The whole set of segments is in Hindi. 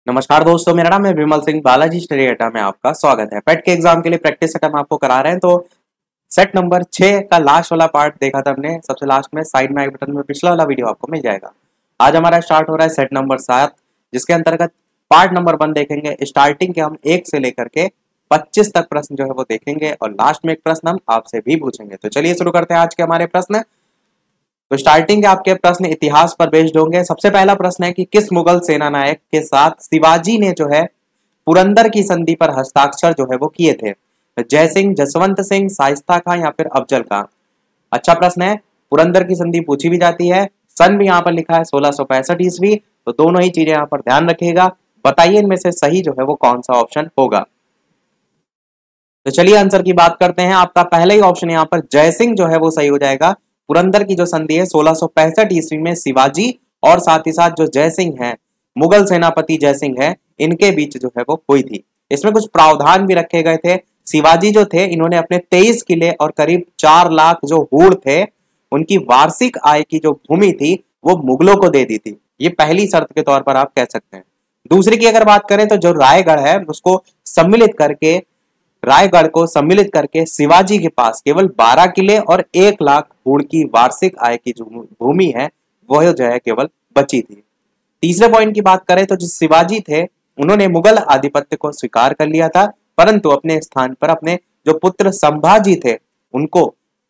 नमस्कार दोस्तों, मेरा नाम है विमल सिंह। बालाजी स्टडी अड्डा में आपका स्वागत है। पेट के एग्जाम के लिए प्रैक्टिस सेट हम आपको करा रहे हैं। तो सेट नंबर 6 का लास्ट वाला पार्ट देखा था हमने, सबसे लास्ट में साइड में आई बटन में पिछला वाला वीडियो आपको मिल जाएगा। आज हमारा स्टार्ट हो रहा है सेट नंबर 7, जिसके अंतर्गत पार्ट नंबर 1 देखेंगे। स्टार्टिंग के हम 1 से लेकर के 25 तक प्रश्न जो है वो देखेंगे और लास्ट में एक प्रश्न हम आपसे भी पूछेंगे। तो चलिए शुरू करते हैं आज के हमारे प्रश्न। तो स्टार्टिंग के आपके प्रश्न इतिहास पर बेस्ड होंगे। सबसे पहला प्रश्न है कि किस मुगल सेना नायक के साथ शिवाजी ने जो है पुरंदर की संधि पर हस्ताक्षर जो है वो किए थे? जय सिंह, जसवंत सिंह, शाइस्ता खां या फिर अफजल खां? अच्छा प्रश्न है। पुरंदर की संधि पूछी भी जाती है। सन भी यहाँ पर लिखा है 1665 ईस्वी। तो दोनों ही चीजें यहाँ पर ध्यान रखिएगा। बताइए इनमें से सही जो है वो कौन सा ऑप्शन होगा। तो चलिए आंसर की बात करते हैं। आपका पहला ही ऑप्शन यहाँ पर जय सिंह जो है वो सही हो जाएगा। पुरंदर की जो संधि है 1665 ईस्वी में शिवाजी और साथ ही साथ जो जय सिंह है, मुगल सेनापति जय सिंह है, इनके बीच जो है वो हुई थी। इसमें कुछ प्रावधान भी रखे गए थे। शिवाजी जो थे, इन्होंने अपने 23 किले और करीब 4 लाख जो हूर थे, उनकी वार्षिक आय की जो भूमि थी वो मुगलों को दे दी थी। ये पहली शर्त के तौर पर आप कह सकते हैं। दूसरी की अगर बात करें तो जो रायगढ़ है उसको सम्मिलित करके, रायगढ़ को सम्मिलित करके शिवाजी के पास केवल 12 किले और 1 लाख हूर की वार्षिक आय की जो भूमि है वह जो है केवल बची थी। तीसरे पॉइंट की बात करें तो जो शिवाजी थे, उन्होंने मुगल आधिपत्य को स्वीकार कर लिया था, परंतु अपने स्थान पर अपने जो पुत्र संभाजी थे उनको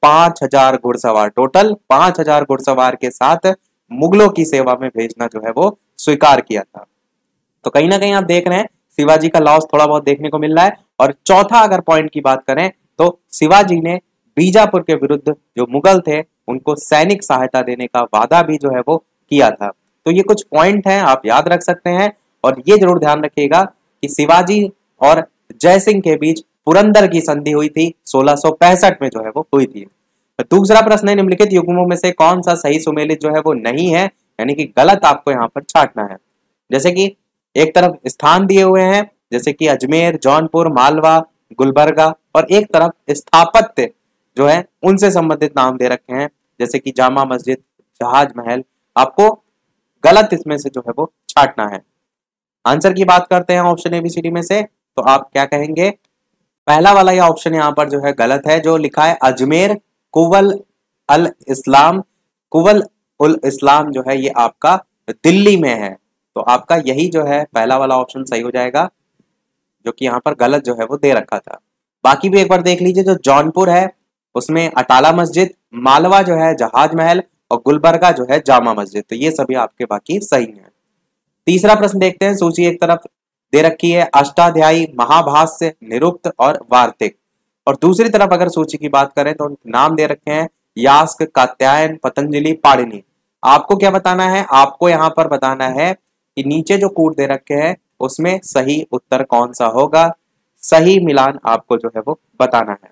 5000 घुड़सवार, टोटल 5000 घुड़सवार के साथ मुगलों की सेवा में भेजना जो है वो स्वीकार किया था। तो कहीं ना कहीं आप देख रहे हैं शिवाजी का लॉस थोड़ा बहुत देखने को मिल रहा है। और चौथा अगर पॉइंट की बात करें तो शिवाजी ने बीजापुर के विरुद्ध जो मुगल थे उनको सैनिक सहायता देने का वादा भी जो है वो किया था। तो ये कुछ पॉइंट हैं, आप याद रख सकते हैं। और ये जरूर ध्यान रखिएगा कि शिवाजी और जय सिंह के बीच पुरंदर की संधि हुई थी 1665 में जो है वो हुई थी। दूसरा प्रश्न है, निम्नलिखित युग्मों में से कौन सा सही सुमेलित जो है वो नहीं है, यानी कि गलत आपको यहाँ पर छांटना है। जैसे कि एक तरफ स्थान दिए हुए हैं, जैसे कि अजमेर, जौनपुर, मालवा, गुलबर्गा, और एक तरफ स्थापत्य जो है उनसे संबंधित नाम दे रखे हैं, जैसे कि जामा मस्जिद, जहाज महल। आपको गलत इसमें से जो है वो छांटना है। आंसर की बात करते हैं ऑप्शन एबीसीडी में से, तो आप क्या कहेंगे? पहला वाला ये ऑप्शन यहाँ पर जो है गलत है। जो लिखा है अजमेर कुवल अल इस्लाम, कुवल उल इस्लाम जो है ये आपका दिल्ली में है। तो आपका यही जो है पहला वाला ऑप्शन सही हो जाएगा, जो कि यहाँ पर गलत जो है वो दे रखा था। बाकी भी एक बार देख लीजिए। जो जौनपुर है उसमें अटाला मस्जिद, मालवा जो है जहाज महल, और गुलबर्गा जो है जामा मस्जिद। तो ये सभी आपके बाकी सही हैं। तीसरा प्रश्न देखते हैं। सूची एक तरफ दे रखी है अष्टाध्यायी, महाभाष्य, निरुक्त और वार्तिक, और दूसरी तरफ अगर सूची की बात करें तो नाम दे रखे हैं यास्क, कात्यायन, पतंजलि, पाणिनि। आपको क्या बताना है? आपको यहाँ पर बताना है कि नीचे जो कूट दे रखे हैं उसमें सही उत्तर कौन सा होगा। सही मिलान आपको जो है वो बताना है।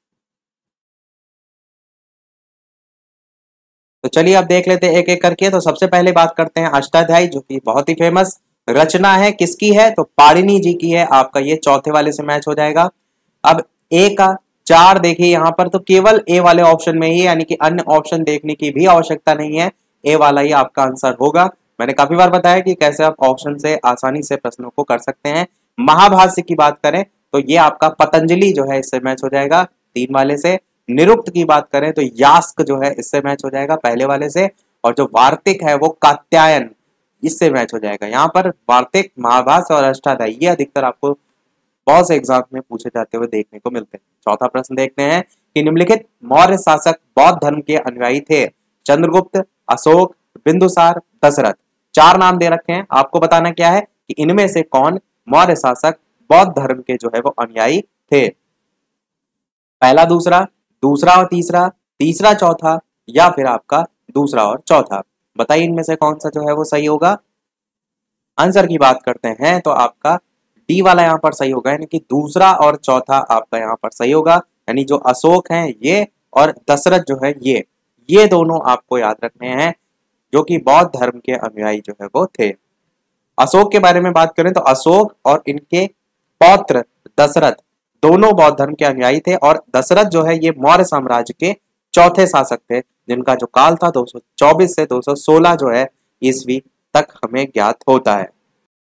तो चलिए अब देख लेते हैं एक एक करके। तो सबसे पहले बात करते हैं अष्टाध्यायी, जो कि बहुत ही फेमस रचना है। किसकी है? तो पाणिनि जी की है। आपका ये चौथे वाले से मैच हो जाएगा। अब ए का 4 देखिए यहाँ पर, तो केवल ए वाले ऑप्शन में ही, यानी कि अन्य ऑप्शन देखने की भी आवश्यकता नहीं है। ए वाला ही आपका आंसर होगा। मैंने काफी बार बताया कि कैसे आप ऑप्शन से आसानी से प्रश्नों को कर सकते हैं। महाभाष्य की बात करें तो ये आपका पतंजलि जो है इससे मैच हो जाएगा 3 वाले से। निरुक्त की बात करें तो यास्क जो है इससे मैच हो जाएगा पहले वाले से। और जो वार्तिक है वो कात्यायन, इससे मैच हो जाएगा। यहाँ पर वार्तिक, महाभाष्य और अष्टाध्यायी ये अधिकतर आपको बहुत से एग्जाम में पूछे जाते हुए देखने को मिलते हैं। चौथा प्रश्न देखते हैं कि निम्नलिखित मौर्य शासक बौद्ध धर्म के अनुयायी थे? चंद्रगुप्त, अशोक, बिंदुसार, दशरथ। 4 नाम दे रखे हैं। आपको बताना क्या है कि इनमें से कौन मौर्य शासक बौद्ध धर्म के जो है वो अनुयायी थे? पहला दूसरा, दूसरा और तीसरा, तीसरा चौथा, या फिर आपका दूसरा और चौथा। बताइए इनमें से कौन सा जो है वो सही होगा। आंसर की बात करते हैं तो आपका डी वाला यहाँ पर सही होगा, यानी कि दूसरा और चौथा आपका यहाँ पर सही होगा। यानी जो अशोक हैं ये और दशरथ जो है ये दोनों आपको याद रखने हैं, जो कि बौद्ध धर्म के अनुयायी जो है वो थे। अशोक के बारे में बात करें तो अशोक और इनके पौत्र दशरथ दोनों बौद्ध धर्म के अनुयायी थे। और दशरथ जो है ये मौर्य साम्राज्य के चौथे शासक थे, जिनका जो काल था 224 से 216 जो है ईस्वी तक हमें ज्ञात होता है।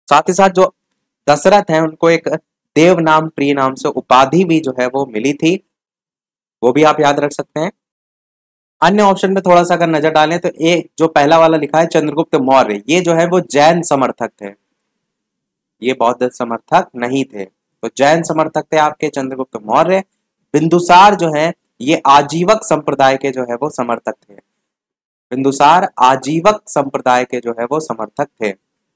साथ ही साथ जो दशरथ हैं उनको एक देव नाम प्रिय नाम से उपाधि भी जो है वो मिली थी, वो भी आप याद रख सकते हैं। अन्य ऑप्शन में थोड़ा सा अगर नजर डालें तो एक जो पहला वाला लिखा है चंद्रगुप्त मौर्य, ये जो है वो जैन समर्थक थे, ये बौद्ध समर्थक नहीं थे। तो जैन समर्थक थे आपके चंद्रगुप्त मौर्य। बिंदुसार जो है ये आजीवक संप्रदाय के जो है वो समर्थक थे। बिंदुसार आजीवक संप्रदाय के जो है वो समर्थक थे।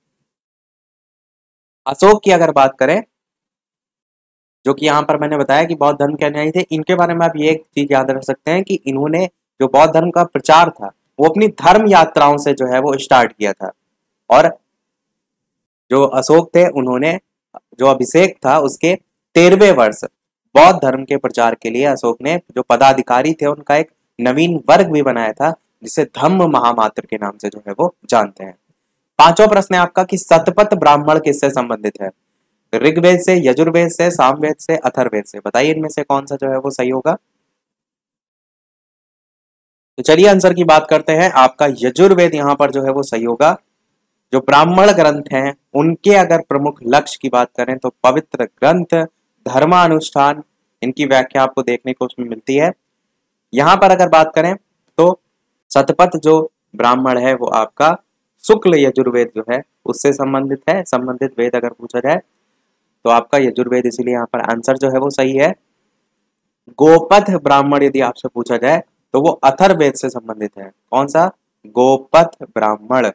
अशोक की अगर बात करें, जो कि यहाँ पर मैंने बताया कि बौद्ध धर्म के अनुयायी थे, इनके बारे में आप ये एक चीज याद रख सकते हैं कि इन्होंने जो बौद्ध धर्म का प्रचार था वो अपनी धर्म यात्राओं से जो है वो स्टार्ट किया था। और जो अशोक थे उन्होंने जो अभिषेक था उसके 13वें वर्ष बौद्ध धर्म के प्रचार के लिए अशोक ने जो पदाधिकारी थे उनका एक नवीन वर्ग भी बनाया था, जिसे धम्म महामात्र के नाम से जो है वो जानते हैं। पांचवा प्रश्न है आपका कि शतपथ ब्राह्मण किससे संबंधित है? ऋग्वेद से, यजुर्वेद से, सामवेद से, अथर्ववेद से। बताइए इनमें से कौन सा जो है वो सही होगा। तो चलिए आंसर की बात करते हैं। आपका यजुर्वेद यहाँ पर जो है वो सही होगा। जो ब्राह्मण ग्रंथ हैं उनके अगर प्रमुख लक्ष्य की बात करें तो पवित्र ग्रंथ, धर्मानुष्ठान, इनकी व्याख्या आपको देखने को उसमें मिलती है। यहाँ पर अगर बात करें तो शतपथ जो ब्राह्मण है वो आपका शुक्ल यजुर्वेद जो है उससे संबंधित है। संबंधित वेद अगर पूछा जाए तो आपका यजुर्वेद, इसीलिए यहाँ पर आंसर जो है वो सही है। गोपथ ब्राह्मण यदि आपसे पूछा जाए तो वो अथर्ववेद से संबंधित है। कौन सा? गोपथ ब्राह्मण।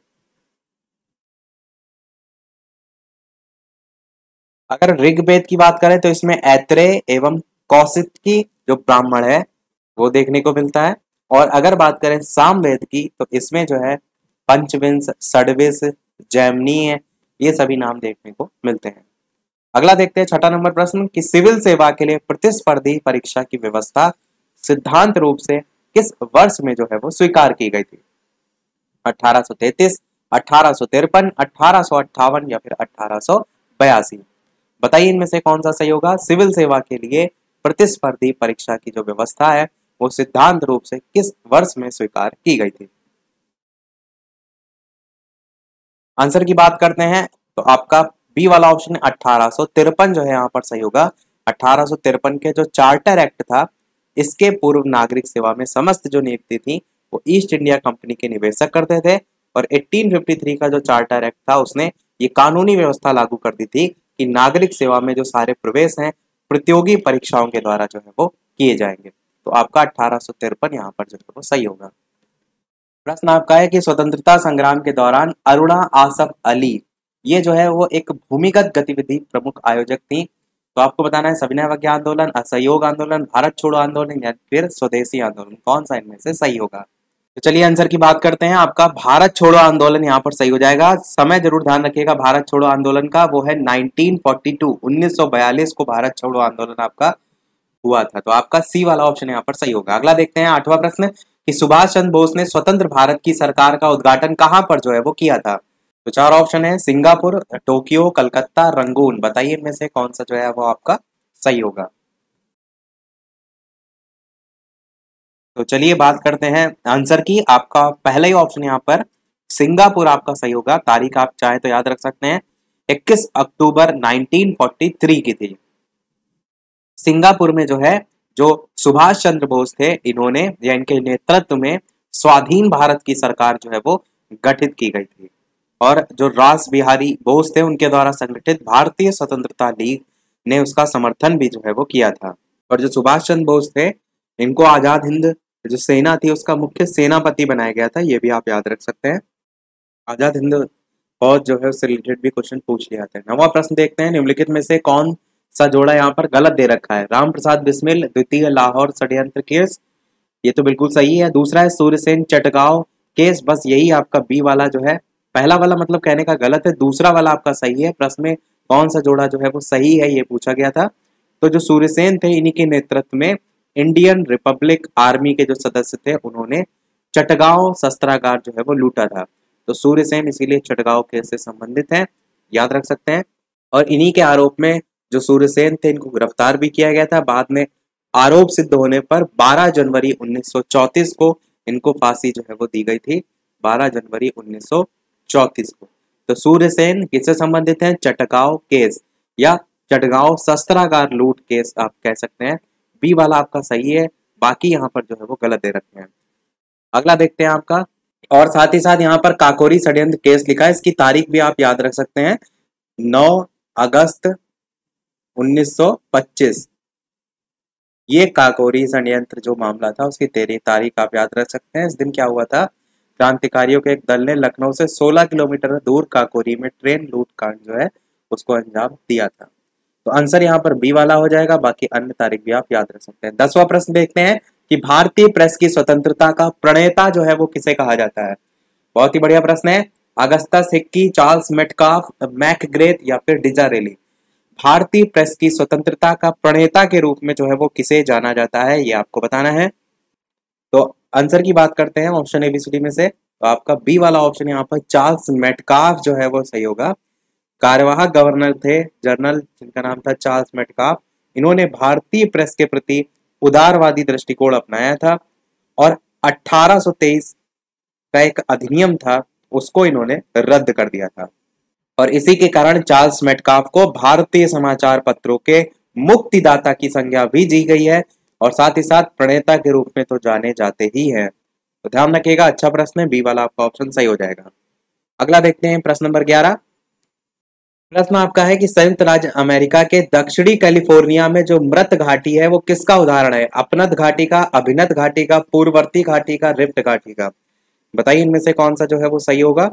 अगर ऋग्वेद की बात करें तो इसमें ऐत्रेय एवं कौशिकी जो ब्राह्मण है वो देखने को मिलता है। और अगर बात करें सामवेद की तो इसमें जो है पंचविंश, षड्विश, जैमिनीय, ये सभी नाम देखने को मिलते हैं। अगला देखते हैं छठा नंबर प्रश्न कि सिविल सेवा के लिए प्रतिस्पर्धी परीक्षा की व्यवस्था सिद्धांत रूप से किस वर्ष में जो है वो स्वीकार की गई थी? 1833, 1853, 1858 या फिर 1882। बताइए इनमें से कौन सा सही होगा। सिविल सेवा के लिए प्रतिस्पर्धी परीक्षा की जो व्यवस्था है वो सिद्धांत रूप से किस वर्ष में स्वीकार की गई थी? आंसर की बात करते हैं तो आपका बी वाला ऑप्शन 1853 जो है यहाँ पर सही होगा। 1853 के जो चार्टर एक्ट था, इसके पूर्व नागरिक सेवा में समस्त जो नियुक्ति थी वो ईस्ट इंडिया कंपनी के निवेशक करते थे। और 1853 का जो चार्टर एक्ट था उसने ये कानूनी व्यवस्था लागू कर दी थी कि नागरिक सेवा में जो सारे प्रवेश हैं प्रतियोगी परीक्षाओं के द्वारा जो है वो किए जाएंगे। तो आपका 1853 यहाँ पर जो है वो सही होगा। प्रश्न आपका है कि स्वतंत्रता संग्राम के दौरान अरुणा आसफ अली ये जो है वो एक भूमिगत गतिविधि प्रमुख आयोजक थी। तो आपको बताना है सविनय अवज्ञा आंदोलन, असहयोग आंदोलन, भारत छोड़ो आंदोलन या फिर स्वदेशी आंदोलन, कौन सा इनमें से सही होगा। तो चलिए आंसर की बात करते हैं। आपका भारत छोड़ो आंदोलन यहाँ पर सही हो जाएगा। समय जरूर ध्यान रखिएगा भारत छोड़ो आंदोलन का, वो है 1942, 1942 को भारत छोड़ो आंदोलन आपका हुआ था। तो आपका सी वाला ऑप्शन यहाँ पर सही होगा। अगला देखते हैं आठवां प्रश्न कि सुभाष चंद्र बोस ने स्वतंत्र भारत की सरकार का उद्घाटन कहां पर जो है वो किया था? तो चार ऑप्शन है, सिंगापुर, टोक्यो, कलकत्ता, रंगून। बताइए इनमें से कौन सा जो है वो आपका सही होगा। तो चलिए बात करते हैं आंसर की। आपका पहला ही ऑप्शन यहाँ पर सिंगापुर आपका सही होगा। तारीख आप चाहे तो याद रख सकते हैं, 21 अक्टूबर 1943 की थी। सिंगापुर में जो है जो सुभाष चंद्र बोस थे, इन्होंने या इनके नेतृत्व में स्वाधीन भारत की सरकार जो है वो गठित की गई थी। और जो रास बिहारी बोस थे उनके द्वारा संगठित भारतीय स्वतंत्रता लीग ने उसका समर्थन भी जो है वो किया था। और जो सुभाष चंद्र बोस थे इनको आजाद हिंद जो सेना थी उसका मुख्य सेनापति बनाया गया था, ये भी आप याद रख सकते हैं। आजाद हिंद फौज जो है उससे रिलेटेड भी क्वेश्चन पूछ लिया था। नवा प्रश्न देखते हैं, निम्नलिखित में से कौन सा जोड़ा यहाँ पर गलत दे रखा है? राम प्रसाद बिस्मिल, द्वितीय लाहौर षड्यंत्र केस, ये तो बिल्कुल सही है। दूसरा है सूर्यसेन चटगांव केस, बस यही आपका बी वाला जो है, पहला वाला मतलब कहने का गलत है, दूसरा वाला आपका सही है। प्रश्न में कौन सा जोड़ा जो है वो सही है ये पूछा गया था। तो जो सूर्यसेन थे इन्हीं के नेतृत्व में इंडियन रिपब्लिक आर्मी के जो सदस्य थे उन्होंने चटगांव शस्त्रागार जो है वो लूटा था। तो सूर्यसेन इसीलिए चटगांव केस से संबंधित है, याद रख सकते हैं। और इन्हीं के आरोप में जो सूर्यसेन थे इनको गिरफ्तार भी किया गया था। बाद में आरोप सिद्ध होने पर 12 जनवरी 1934 को इनको फांसी जो है वो दी गई थी, 12 जनवरी 1934 को। तो सूर्यसेन किससे संबंधित है? चटगांव केस या चटगांव शस्त्रागार लूट केस आप कह सकते हैं। बी वाला आपका सही है, बाकी यहाँ पर जो है वो गलत दे रखे हैं। अगला देखते हैं आपका, और साथ ही साथ यहाँ पर काकोरी षड्यंत्र केस लिखा है, इसकी तारीख भी आप याद रख सकते हैं, 9 अगस्त 1925। ये काकोरी षड्यंत्र जो मामला था उसकी तारीख आप याद रख सकते हैं। इस दिन क्या हुआ था? क्रांतिकारियों के एक दल ने लखनऊ से 16 किलोमीटर दूर काकोरी में ट्रेन लूट कांड जो है उसको अंजाम दिया था। तो आंसर यहाँ पर बी वाला हो जाएगा, बाकी अन्य तारीख भी आप याद रख सकते हैं। 10वां प्रश्न देखते हैं कि भारतीय प्रेस की स्वतंत्रता का प्रणेता जो है वो किसे कहा जाता है? बहुत ही बढ़िया प्रश्न है। Augustus Hickey, Charles Metcalfe, McGrath या फिर डिजारेली। भारतीय प्रेस की स्वतंत्रता का प्रणेता के रूप में जो है वो किसे जाना जाता है, ये आपको बताना है। तो आंसर की बात करते हैं ऑप्शन एबीसीडी में से, तो आपका बी वाला ऑप्शन यहाँ पर चार्ल्स मेटकाफ जो है वो सही होगा। कार्यवाहक गवर्नर थे जनरल, जिनका नाम था चार्ल्स मेटकाफ। इन्होंने भारतीय प्रेस के प्रति उदारवादी दृष्टिकोण अपनाया था और 1823 का एक अधिनियम था उसको इन्होंने रद्द कर दिया था, और इसी के कारण चार्ल्स मेटकाफ को भारतीय समाचार पत्रों के मुक्तिदाता की संज्ञा भी दी गई है, और साथ ही साथ प्रणेता के रूप में तो जाने जाते ही हैं। तो ध्यान रखिएगा, अच्छा प्रश्न है, बी वाला आपका ऑप्शन सही हो जाएगा। अगला देखते हैं प्रश्न नंबर 11। प्रश्न आपका है कि संयुक्त राज्य अमेरिका के दक्षिणी कैलिफोर्निया में जो मृत घाटी है वो किसका उदाहरण है? अपनत घाटी का, अभिनत घाटी का, पूर्ववर्ती घाटी का, रिफ्ट घाटी का। बताइए इनमें से कौन सा जो है वो सही होगा।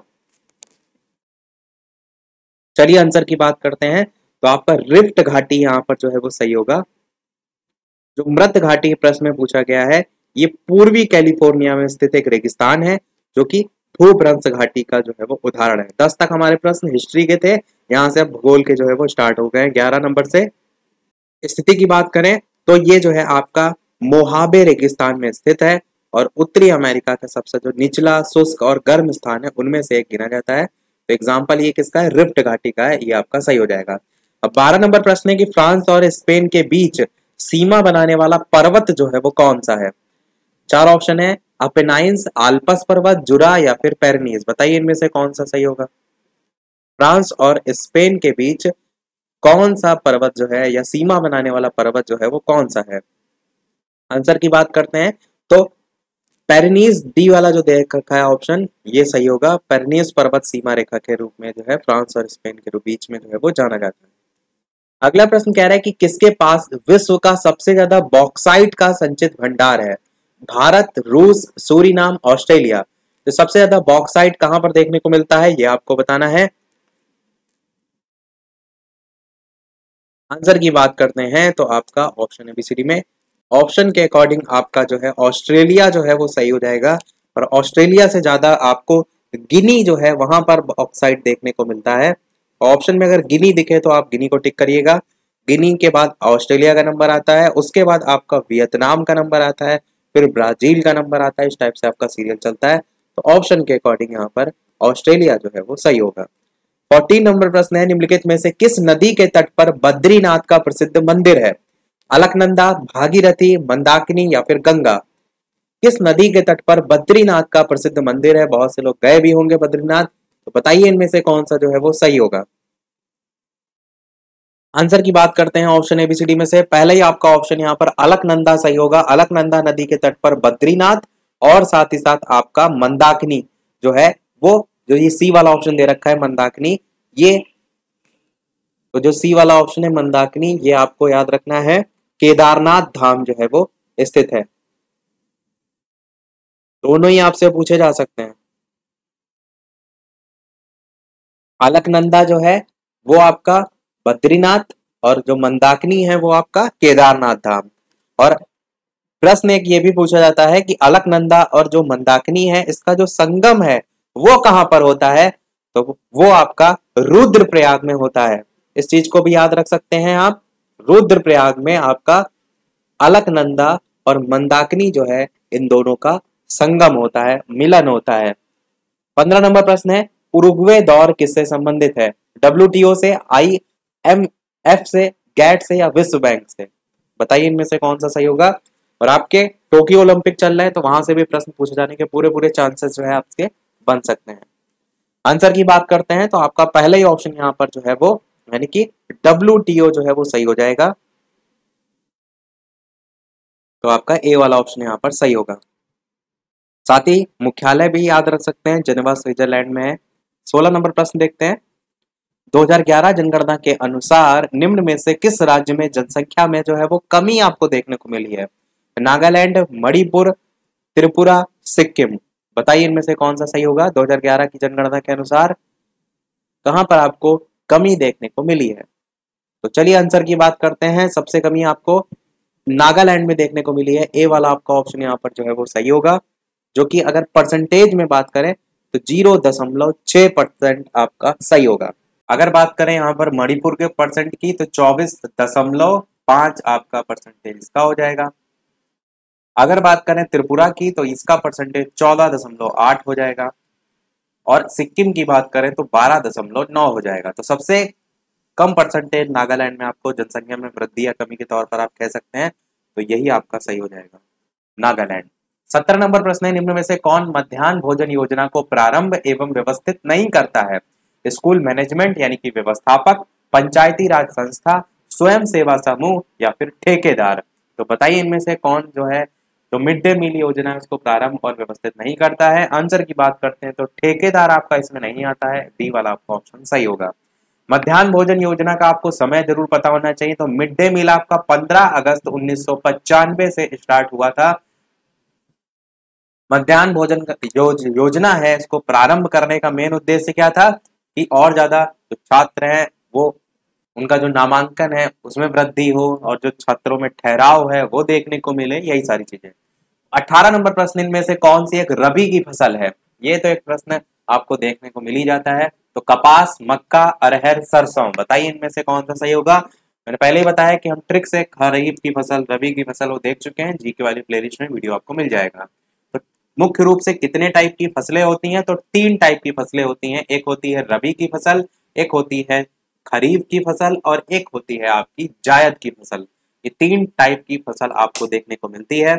चलिए आंसर की बात करते हैं, तो आपका रिफ्ट घाटी यहाँ पर जो है वो सही होगा। जो मृत घाटी प्रश्न में पूछा गया है, ये पूर्वी कैलिफोर्निया में स्थित एक रेगिस्तान है जो कि भूभ्रंश घाटी का जो है वो उदाहरण है। 10 तक हमारे प्रश्न हिस्ट्री के थे, यहाँ से अब भूगोल के जो है वो स्टार्ट हो गए। 11 नंबर से स्थिति की बात करें तो ये जो है आपका मोहाबे रेगिस्तान में स्थित है, और उत्तरी अमेरिका का सबसे जो निचला शुष्क और गर्म स्थान है उनमें से एक गिना जाता है। तो एग्जाम्पल ये किसका है? रिफ्ट घाटी का है, ये आपका सही हो जाएगा। अब 12 नंबर प्रश्न है कि फ्रांस और स्पेन के बीच सीमा बनाने वाला पर्वत जो है वो कौन सा है? 4 ऑप्शन है, अपेनाइंस, आल्पस पर्वत, जुरा या फिर पेरेनीज। बताइए इनमें से कौन सा सही होगा। फ्रांस और स्पेन के बीच कौन सा पर्वत जो है, या सीमा बनाने वाला पर्वत जो है वो कौन सा है? आंसर की बात करते हैं तो पेरेनीज, डी वाला जो देख रखा है ऑप्शन, ये सही होगा। पेरेनीज पर्वत सीमा रेखा के रूप में जो है फ्रांस और स्पेन के बीच में जो है वो जाना जाता है। अगला प्रश्न कह रहा है कि किसके पास विश्व का सबसे ज्यादा बॉक्साइट का संचित भंडार है? भारत, रूस, सूरीनाम, ऑस्ट्रेलिया। तो सबसे ज्यादा बॉक्साइट कहां पर देखने को मिलता है, ये आपको बताना है। आंसर की बात करते हैं तो आपका ऑप्शन एबीसीडी में, ऑप्शन के अकॉर्डिंग आपका जो है ऑस्ट्रेलिया जो है वो सही हो जाएगा, और ऑस्ट्रेलिया से ज्यादा आपको गिनी जो है वहां पर बॉक्साइट देखने को मिलता है। ऑप्शन में अगर गिनी दिखे तो आप गिनी को टिक करिएगा। गिनी के बाद ऑस्ट्रेलिया का नंबर आता है, उसके बाद आपका वियतनाम का नंबर आता है, फिर ब्राजील का नंबर आता है। इस टाइप से आपका सीरियल चलता है। तो ऑप्शन के अकॉर्डिंग यहाँ पर ऑस्ट्रेलिया जो है वो सही होगा। 14 नंबर प्रश्न है, निम्नलिखित में से किस नदी के तट पर बद्रीनाथ का प्रसिद्ध मंदिर है? अलकनंदा, भागीरथी, मंदाकिनी या फिर गंगा। किस नदी के तट पर बद्रीनाथ का प्रसिद्ध मंदिर है? बहुत से लोग गए भी होंगे बद्रीनाथ, तो बताइए इनमें से कौन सा जो है वो सही होगा। आंसर की बात करते हैं ऑप्शन एबीसीडी में से, पहले ही आपका ऑप्शन यहाँ पर अलकनंदा सही होगा। अलकनंदा नदी के तट पर बद्रीनाथ, और साथ ही साथ आपका मंदाकिनी जो है वो, जो ये सी वाला ऑप्शन दे रखा है मंदाकिनी, ये तो जो सी वाला ऑप्शन है मंदाकिनी, ये आपको याद रखना है केदारनाथ धाम जो है वो स्थित है। दोनों ही आपसे पूछे जा सकते हैं। अलकनंदा जो है वो आपका बद्रीनाथ, और जो मंदाकिनी है वो आपका केदारनाथ धाम। और प्रश्न एक ये भी पूछा जाता है कि अलकनंदा और जो मंदाकिनी है इसका जो संगम है वो कहां पर होता है? तो वो आपका रुद्रप्रयाग में होता है। इस चीज को भी याद रख सकते हैं आप। रुद्रप्रयाग में आपका अलकनंदा और मंदाकिनी जो है इन दोनों का संगम होता है, मिलन होता है। 15 नंबर प्रश्न है, उरुग्वे दौर किससे संबंधित है? WTO से, IMF से, गैट से या विश्व बैंक से। बताइए इनमें से कौन सा सही होगा। और आपके टोक्यो ओलंपिक चल रहे हैं तो वहां से भी प्रश्न पूछे जाने के पूरे चांसेस जो है आपके बन सकते हैं। आंसर की बात करते हैं तो आपका पहला ही ऑप्शन यहाँ पर जो है वो यानी कि WTO जो है वो सही हो जाएगा। तो आपका ए वाला ऑप्शन यहाँ पर सही होगा। साथ ही मुख्यालय भी याद रख सकते हैं, जेनेवा स्विट्जरलैंड में है। 16 नंबर प्रश्न देखते हैं। 2011 जनगणना के अनुसार निम्न में से किस राज्य में जनसंख्या में जो है वो कमी आपको देखने को मिली है? नागालैंड, मणिपुर, त्रिपुरा, सिक्किम। बताइए इनमें से कौन सा सही होगा। 2011 की जनगणना के अनुसार कहां पर आपको कमी देखने को मिली है? तो चलिए आंसर की बात करते हैं। सबसे कमी आपको नागालैंड में देखने को मिली है। ए वाला आपका ऑप्शन यहाँ पर जो है वो सही होगा, जो कि अगर परसेंटेज में बात करें तो 0.6% आपका सही होगा। अगर बात करें यहाँ पर मणिपुर के परसेंट की तो 24.5 आपका परसेंटेज इसका हो जाएगा। अगर बात करें त्रिपुरा की तो इसका परसेंटेज 14.8 हो जाएगा। और सिक्किम की बात करें तो 12.9 हो जाएगा। तो सबसे कम परसेंटेज नागालैंड में आपको जनसंख्या में वृद्धि या कमी के तौर पर आप कह सकते हैं, तो यही आपका सही हो जाएगा, नागालैंड। 17 नंबर प्रश्न है, निम्न में से कौन मध्याह्न भोजन योजना को प्रारंभ एवं व्यवस्थित नहीं करता है? स्कूल मैनेजमेंट यानी कि व्यवस्थापक, पंचायती राज संस्था, स्वयं सेवा समूह या फिर ठेकेदार। तो बताइए इनमें से कौन जो है जो मिड डे मील योजना है उसको प्रारंभ और व्यवस्थित नहीं करता है? आंसर की बात करते हैं तो ठेकेदार आपका इसमें नहीं आता है। डी वाला आपका ऑप्शन सही होगा। मध्याह्न भोजन योजना का आपको समय जरूर पता होना चाहिए। तो मिड डे मील आपका 15 अगस्त 1995 से स्टार्ट हुआ था। मध्याह्न भोजन जो योजना है इसको प्रारंभ करने का मेन उद्देश्य क्या था कि और ज्यादा जो छात्र हैं वो उनका जो नामांकन है उसमें वृद्धि हो और जो छात्रों में ठहराव है वो देखने को मिले, यही सारी चीजें। 18 नंबर प्रश्न, इनमें से कौन सी एक रबी की फसल है? ये तो एक प्रश्न आपको देखने को मिल ही जाता है। तो कपास, मक्का, अरहर, सरसों। बताइए इनमें से कौन सा सही होगा। मैंने पहले ही बताया कि हम ट्रिक से खरीफ की फसल, रबी की फसल वो देख चुके हैं। जीके वाली प्लेलिस्ट में वीडियो आपको मिल जाएगा। तो मुख्य रूप से कितने टाइप की फसलें होती हैं? तो 3 टाइप की फसलें होती हैं। एक होती है रबी की फसल, एक होती है खरीफ की फसल और एक होती है आपकी जायद की फसल। ये 3 टाइप की फसल आपको देखने को मिलती है।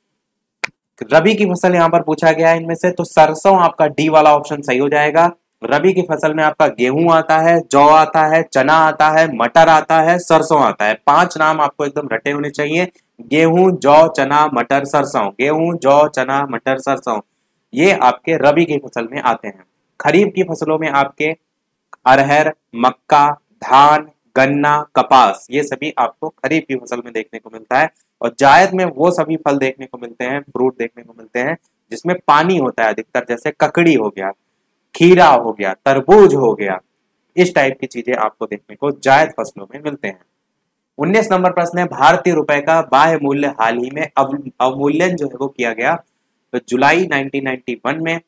रबी की फसल यहाँ पर पूछा गया है इनमें से, तो सरसों आपका डी वाला ऑप्शन सही हो जाएगा। रबी की फसल में आपका गेहूं आता है, जौ आता है, चना आता है, मटर आता है, सरसों आता है। 5 नाम आपको एकदम रटे होने चाहिए। गेहूं, जौ, चना, मटर, सरसों। गेहूं, जौ, चना, मटर, सरसों, ये आपके रबी की फसल में आते हैं। खरीफ की फसलों में आपके अरहर, मक्का, धान, गन्ना, कपास, ये सभी आपको खरीफ की फसल में देखने को मिलता है। और जायद में वो सभी फल देखने को मिलते हैं, फ्रूट देखने को मिलते हैं जिसमें पानी होता है अधिकतर, जैसे ककड़ी हो गया, खीरा हो गया, तरबूज हो गया। इस टाइप की चीजें आपको देखने को जायद फसलों में मिलते हैं। 19 नंबर प्रश्न है, भारतीय रुपए का बाह्य मूल्य हाल ही में अवमूल्यन जो है वो किया गया। तो जुलाई 1991 में,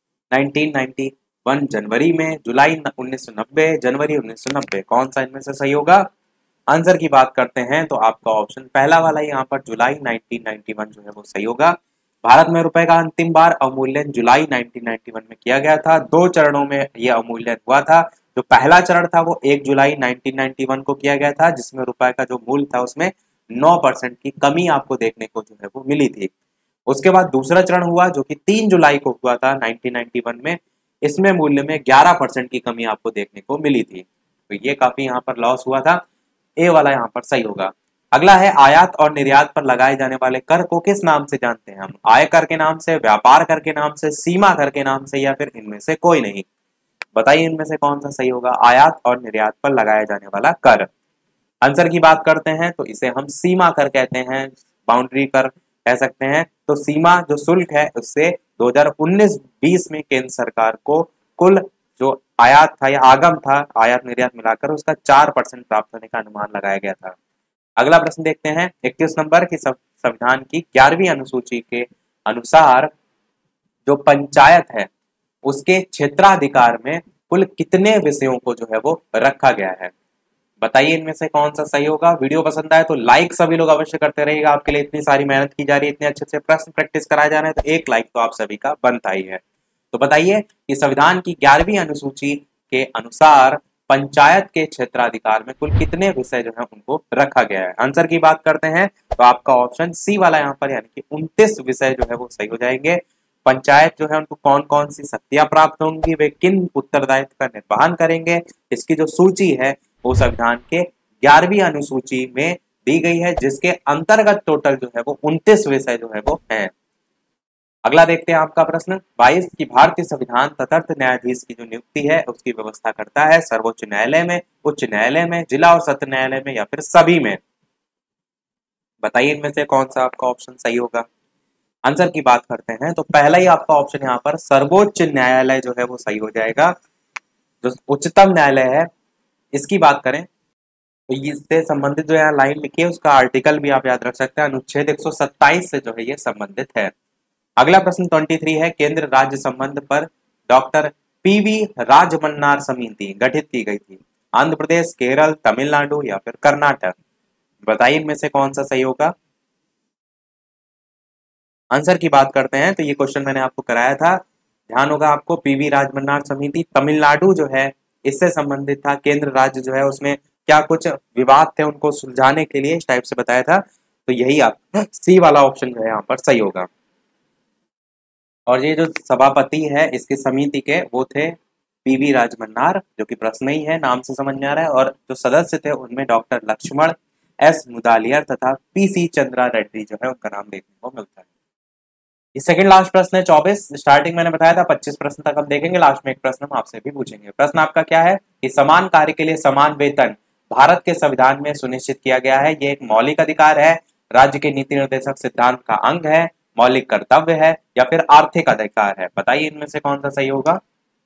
1991 जनवरी में, जुलाई 1990, जनवरी 1990, कौन सा इनमें से सही होगा? आंसर की बात करते हैं तो आपका ऑप्शन पहला वाला यहाँ पर जुलाई 1991 जो है वो सही होगा। भारत में रुपए का अंतिम बार अवमूल्यन जुलाई 1991 में किया गया था। 2 चरणों में यह अवमूल्यन हुआ था। जो पहला चरण था वो 1 जुलाई 1991 को किया गया था, जिसमें रुपए का जो मूल्य था उसमें 9% की कमी आपको देखने को जो है वो मिली थी। उसके बाद दूसरा चरण हुआ जो कि 3 जुलाई को हुआ था 1991 में। इसमें मूल्य में 11% की कमी आपको देखने को मिली थी। तो ये काफी यहाँ पर लॉस हुआ था। ए वाला यहाँ पर सही होगा। अगला है, आयात और निर्यात पर लगाए जाने वाले कर को किस नाम से जानते हैं हम? आय कर के नाम से, व्यापार कर के नाम से, सीमा कर के नाम से, या फिर इनमें से कोई नहीं? बताइए इनमें से कौन सा सही होगा। आयात और निर्यात पर लगाया जाने वाला कर। आंसर की बात करते हैं तो इसे हम सीमा कर कहते हैं, बाउंड्री कर कह सकते हैं। तो सीमा जो शुल्क है उससे 2019-20 में केंद्र सरकार को कुल जो आयात था या आगम था, आयात निर्यात मिलाकर उसका 4% प्राप्त होने का अनुमान लगाया गया था। अगला प्रश्न देखते हैं 21 नंबर की, संविधान की 11वीं अनुसूची के अनुसार जो पंचायत है उसके क्षेत्राधिकार में कुल कितने विषयों को जो है वो रखा गया है? बताइए इनमें से कौन सा सही होगा। वीडियो पसंद आए तो लाइक सभी लोग अवश्य करते रहिएगा। आपके लिए इतनी सारी मेहनत की जा रही है, इतने अच्छे से प्रश्न प्रैक्टिस कराए जा रहे हैं, तो एक लाइक तो आप सभी का बनता ही है। तो बताइए कि संविधान की 11वीं अनुसूची के अनुसार पंचायत के क्षेत्राधिकार में कुल कितने विषय जो है उनको रखा गया है? आंसर की बात करते हैं तो आपका ऑप्शन सी वाला यहाँ पर यानी कि 29 विषय जो है वो सही हो जाएंगे। पंचायत जो है उनको कौन कौन सी शक्तियां प्राप्त होंगी, वे किन उत्तरदायित्व का निर्वहन करेंगे, इसकी जो सूची है वो संविधान के 11वीं अनुसूची में दी गई है, जिसके अंतर्गत टोटल जो है वो 29 विषय जो है वो है। अगला देखते हैं आपका प्रश्न 22 की भारतीय संविधान तदर्थ न्यायाधीश की जो नियुक्ति है उसकी व्यवस्था करता है सर्वोच्च न्यायालय में, उच्च न्यायालय में, जिला और सत्र न्यायालय में या फिर सभी में। बताइए इनमें से कौन सा आपका ऑप्शन सही होगा। आंसर की बात करते हैं तो पहला ही आपका ऑप्शन यहाँ पर सर्वोच्च न्यायालय जो है वो सही हो जाएगा। जो उच्चतम न्यायालय है इसकी बात करें तो इससे संबंधित जो यहाँ लाइन लिखी है उसका आर्टिकल भी आप याद रख सकते हैं, अनुच्छेद 127 से जो है ये संबंधित है। अगला प्रश्न 23 है, केंद्र राज्य संबंध पर डॉक्टर पीवी राजमन्नार समिति गठित की गई थी। आंध्र प्रदेश, केरल, तमिलनाडु या फिर कर्नाटक। बताइए इनमें से कौन सा सही होगा। आंसर की बात करते हैं तो ये क्वेश्चन मैंने आपको कराया था, ध्यान होगा आपको। पीवी राजमन्नार समिति तमिलनाडु जो है इससे संबंधित था। केंद्र राज्य जो है उसमें क्या कुछ विवाद थे उनको सुलझाने के लिए इस टाइप से बताया था, तो यही आप सी वाला ऑप्शन जो है यहाँ पर सही होगा। और ये जो सभापति है इसकी समिति के वो थे पीवी राजमन्नार, जो कि प्रश्न ही है, नाम से समझ में आ रहा है। और जो सदस्य थे उनमें डॉक्टर लक्ष्मण एस मुदालियर तथा पीसी चंद्रा रेड्डी जो है उनका नाम देखने को मिलता है। ये सेकंड लास्ट प्रश्न है 24। स्टार्टिंग मैंने बताया था 25 प्रश्न तक हम देखेंगे, लास्ट में एक प्रश्न हम आपसे भी पूछेंगे। प्रश्न आपका क्या है कि समान कार्य के लिए समान वेतन भारत के संविधान में सुनिश्चित किया गया है। ये एक मौलिक अधिकार है, राज्य के नीति निर्देशक सिद्धांत का अंग है, मौलिक कर्तव्य है या फिर आर्थिक अधिकार है। बताइए इनमें से कौन सा सही होगा।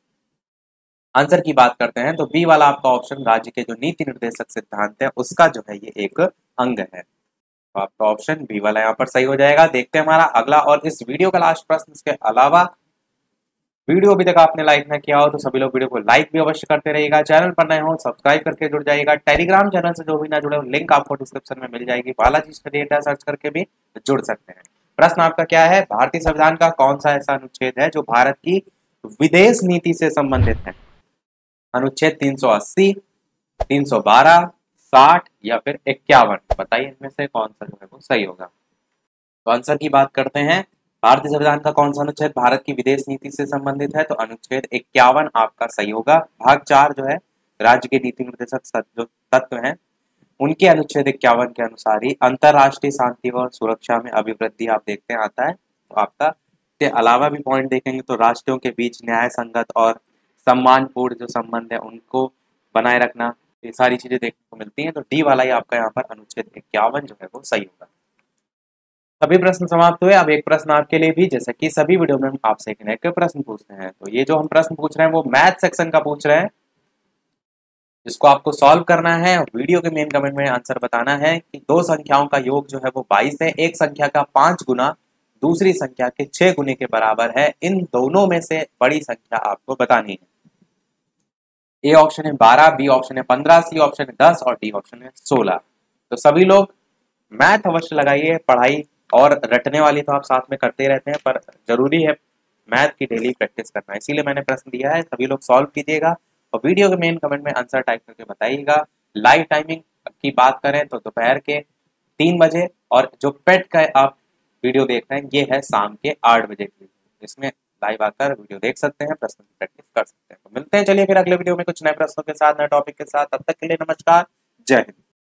आंसर की बात करते हैं तो बी वाला आपका ऑप्शन राज्य के जो नीति निर्देशक सिद्धांत है उसका जो है ये एक अंग है, तो आपका ऑप्शन बी वाला यहाँ पर सही हो जाएगा। देखते हैं हमारा अगला और इस वीडियो का लास्ट प्रश्न। इसके अलावा वीडियो अभी तक आपने लाइक ना किया हो तो सभी लोग वीडियो को लाइक भी अवश्य करते रहिएगा, चैनल पर नए हो सब्सक्राइब करके जुड़ जाइएगा। टेलीग्राम चैनल से जो भी ना जुड़े हो लिंक आपको डिस्क्रिप्शन में मिल जाएगी, बालाजी स्टडी अड्डा सर्च करके भी जुड़ सकते हैं। प्रश्न आपका क्या है, भारतीय संविधान का कौन सा ऐसा अनुच्छेद है जो भारत की विदेश नीति से संबंधित है। अनुच्छेद 380, 312, 60 या फिर 51। बताइए इनमें से कौन सा जो है वो सही होगा। तो आंसर की बात करते हैं, भारतीय संविधान का कौन सा अनुच्छेद भारत की विदेश नीति से संबंधित है, तो अनुच्छेद 51 आपका सही होगा। भाग 4 जो है राज्य के नीति निर्देशक जो तत्व हैं उनके अनुच्छेद 51 के अनुसार ही अंतरराष्ट्रीय शांति और सुरक्षा में अभिवृद्धि आप देखते हैं आता है। तो आपका के अलावा भी पॉइंट देखेंगे तो राष्ट्रों के बीच न्याय संगत और सम्मानपूर्ण जो संबंध है उनको बनाए रखना, ये सारी चीजें देखने को मिलती हैं। तो डी वाला ही आपका यहाँ पर अनुच्छेद 51 जो है वो सही होगा। सभी प्रश्न समाप्त हुए। अब एक प्रश्न आपके लिए भी, जैसे कि सभी वीडियो में हम आपसे एक नए प्रश्न पूछते हैं, तो ये जो हम प्रश्न पूछ रहे हैं वो मैथ सेक्शन का पूछ रहे हैं, जिसको आपको सॉल्व करना है। वीडियो के मेन कमेंट में आंसर बताना है कि दो संख्याओं का योग जो है वो 22 है, एक संख्या का 5 गुना दूसरी संख्या के 6 गुने के बराबर है। इन दोनों में से बड़ी संख्या आपको बतानी है। ए ऑप्शन है 12, बी ऑप्शन है 15, सी ऑप्शन है 10 और डी ऑप्शन है 16। तो सभी लोग मैथ अवश्य लगाइए, पढ़ाई और रटने वाली तो आप साथ में करते ही रहते हैं, पर जरूरी है मैथ की डेली प्रैक्टिस करना, इसीलिए मैंने प्रश्न दिया है। सभी लोग सॉल्व कीजिएगा और वीडियो के मेन कमेंट में आंसर टाइप करके बताइएगा। लाइव टाइमिंग की बात करें तो दोपहर के 3 बजे, और जो पेट का आप वीडियो देख रहे हैं ये है शाम के 8 बजे की। इसमें लाइव आकर वीडियो देख सकते हैं, प्रश्न की प्रैक्टिस कर सकते हैं। तो मिलते हैं चलिए फिर अगले वीडियो में कुछ नए प्रश्नों के साथ, नए टॉपिक के साथ। तब तक के लिए नमस्कार, जय हिंद।